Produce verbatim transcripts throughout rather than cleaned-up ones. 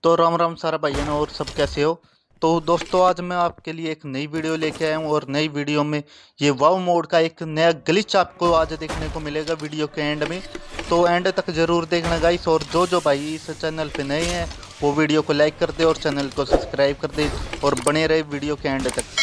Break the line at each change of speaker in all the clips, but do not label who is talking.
तो राम राम सारा भाइयों और सब कैसे हो। तो दोस्तों आज मैं आपके लिए एक नई वीडियो लेके आया हूँ और नई वीडियो में ये वाव मोड का एक नया ग्लिच आपको आज देखने को मिलेगा वीडियो के एंड में। तो एंड तक जरूर देखना गाइस, और जो जो भाई इस चैनल पे नए हैं वो वीडियो को लाइक कर दे और चैनल को सब्सक्राइब कर दे और बने रहे वीडियो के एंड तक।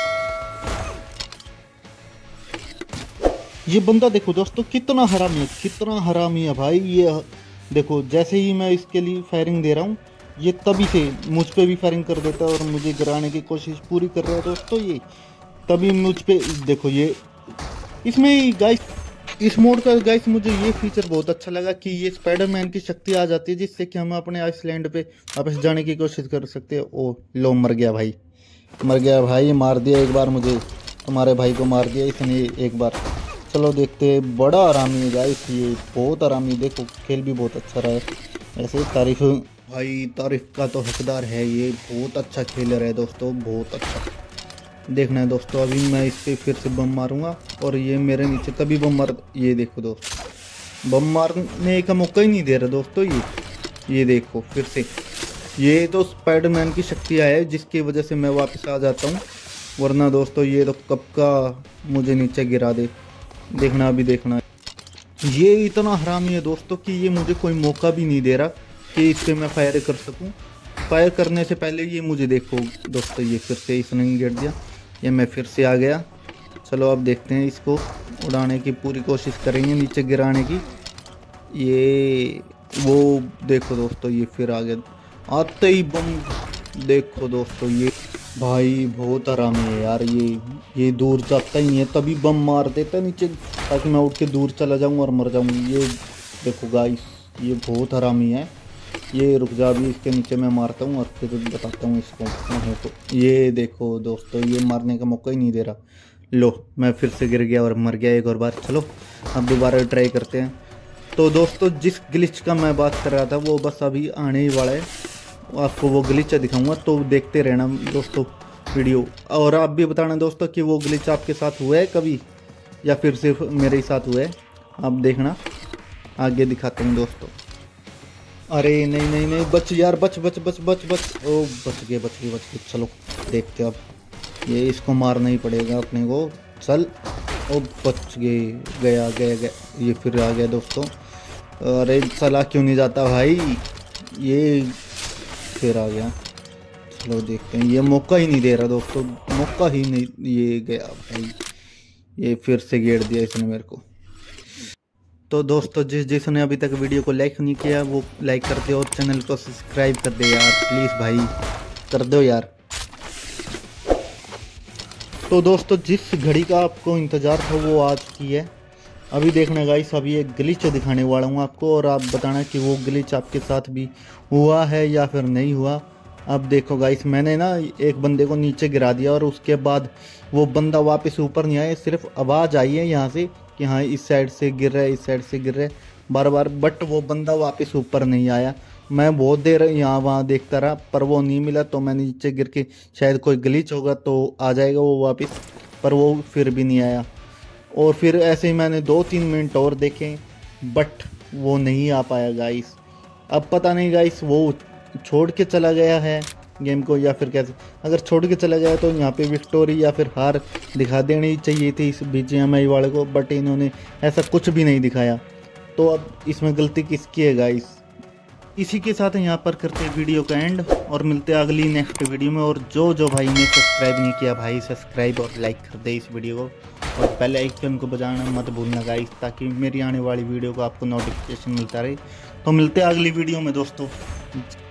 ये बंदा देखो दोस्तों कितना हरामी है, कितना हरामी है भाई। ये देखो जैसे ही मैं इसके लिए फायरिंग दे रहा हूँ ये तभी से मुझ पे भी फायरिंग कर देता है और मुझे गिराने की कोशिश पूरी कर रहा है दोस्तों। ये तभी मुझ पे देखो ये इसमें गाइस इस मोड का गाइस मुझे ये फीचर बहुत अच्छा लगा कि ये स्पाइडरमैन की शक्ति आ जाती है जिससे कि हम अपने आइसलैंड पे वापस जाने की कोशिश कर सकते हैं। ओ लो मर गया भाई, मर गया भाई, मार दिया एक बार मुझे, तुम्हारे भाई को मार दिया इसने एक बार। चलो देखते हैं, बड़ा आरामी है गाइस, ये बहुत आरामी। देखो खेल भी बहुत अच्छा रहा है, ऐसे तारीफ भाई तारीफ का तो हकदार है, ये बहुत अच्छा खेल रहा है दोस्तों, बहुत अच्छा। देखना है दोस्तों, अभी मैं इस पर फिर से बम मारूंगा और ये मेरे नीचे तभी बम मार, ये देखो दोस्तों बम मारने का मौका ही नहीं दे रहा दोस्तों। ये ये देखो फिर से, ये तो स्पाइडरमैन की शक्ति है जिसकी वजह से मैं वापस आ जाता हूँ, वरना दोस्तों ये तो कब का मुझे नीचे गिरा दे। देखना अभी देखना, ये इतना हरामी है दोस्तों कि ये मुझे कोई मौका भी नहीं दे रहा कि इस पर मैं फायर कर सकूं। फायर करने से पहले ये मुझे देखो दोस्तों, ये फिर से इसने गिर दिया, ये मैं फिर से आ गया। चलो अब देखते हैं, इसको उड़ाने की पूरी कोशिश करेंगे, नीचे गिराने की। ये वो देखो दोस्तों ये फिर आ गया, आते ही बम। देखो दोस्तों ये भाई बहुत आराम है यार, ये ये दूर जाता ही है तभी बम मार देता है नीचे ताकि मैं उठ के दूर चला जाऊं और मर जाऊं। ये देखो गाइस ये बहुत हरामी है। ये रुक जा, अभी इसके नीचे मैं मारता हूं और फिर बताता हूं इसको। तो ये देखो दोस्तों ये मारने का मौका ही नहीं दे रहा। लो मैं फिर से गिर गया और मर गया एक और बार। चलो अब दोबारा ट्राई करते हैं। तो दोस्तों जिस ग्लिच का मैं बात कर रहा था वो बस अभी आने ही वाला है, आपको वो ग्लिच दिखाऊंगा, तो देखते रहना दोस्तों वीडियो। और आप भी बताना दोस्तों कि वो ग्लिच आपके साथ हुआ है कभी या फिर सिर्फ मेरे ही साथ हुआ है, आप देखना, आगे दिखाते हैं दोस्तों। अरे नहीं नहीं नहीं, बच यार, बच बच बच बच बच ओ बच गए बच गए बच गए। चलो देखते अब, ये इसको मारना ही पड़ेगा अपने को। चल ओ बच गए, गया गया गया, ये फिर आ गया दोस्तों। अरे चला क्यों नहीं जाता भाई, ये फिर आ गया। चलो देखते हैं, ये मौका ही नहीं दे रहा दोस्तों, मौका ही नहीं। ये गया भाई, ये फिर से घेर दिया इसने मेरे को। तो दोस्तों जिस जिसने अभी तक वीडियो को लाइक नहीं किया वो लाइक कर दे और चैनल को सब्सक्राइब कर दे यार, प्लीज़ भाई कर दो यार। तो दोस्तों जिस घड़ी का आपको इंतज़ार था वो आज की है। अभी देखना गाइस, अभी एक ग्लिच दिखाने वाला हूँ आपको और आप बताना कि वो ग्लिच आपके साथ भी हुआ है या फिर नहीं हुआ। अब देखो गाइस, मैंने ना एक बंदे को नीचे गिरा दिया और उसके बाद वो बंदा वापस ऊपर नहीं आया, सिर्फ आवाज़ आई है यहाँ से कि हाँ इस साइड से गिर रहा है, इस साइड से गिर रहा है बार बार, बट वो बंदा वापस ऊपर नहीं आया। मैं बहुत देर यहाँ वहाँ देखता रहा पर वो नहीं मिला, तो मैं नीचे गिर के शायद कोई ग्लिच होगा तो आ जाएगा वो वापस, पर वो फिर भी नहीं आया। और फिर ऐसे ही मैंने दो तीन मिनट और देखे बट वो नहीं आ पाया गाइस। अब पता नहीं गाइस वो छोड़ के चला गया है गेम को या फिर कैसे। अगर छोड़ के चला गया तो यहाँ पे विक्टोरी या फिर हार दिखा देनी चाहिए थी इस बी जी एम आई वाले को, बट इन्होंने ऐसा कुछ भी नहीं दिखाया। तो अब इसमें गलती किसकी है गाइस। इसी के साथ यहाँ पर करते हैं वीडियो का एंड और मिलते हैं अगली नेक्स्ट वीडियो में। और जो जो भाई ने सब्सक्राइब नहीं किया भाई सब्सक्राइब और लाइक कर दे इस वीडियो को, और पहले आइकन को बजाना मत भूलना गाइस, ताकि मेरी आने वाली वीडियो को आपको नोटिफिकेशन मिलता रहे। तो मिलते हैं अगली वीडियो में दोस्तों।